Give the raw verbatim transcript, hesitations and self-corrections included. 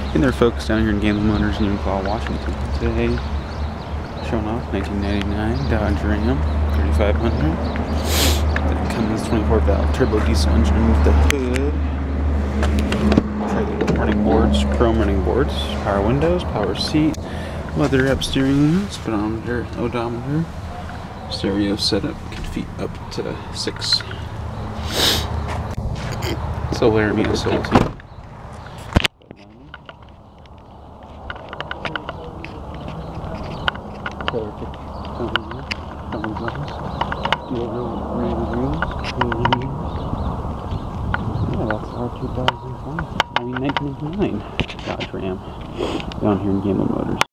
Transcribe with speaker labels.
Speaker 1: Hey there folks, down here in Gamble Motors, Enumclaw, Washington. Today, showing off nineteen ninety-nine Dodge Ram thirty-five hundred. That comes twenty-four valve turbo diesel engine with the hood. Trailer running boards, chrome running boards, power windows, power seat, leather wrap steering wheel, speedometer, odometer, stereo setup, can feet up to six. Solar Army S L T. Yeah, that's our two thousand five, I mean nineteen ninety-nine Dodge Ram down here in Gamble Motors.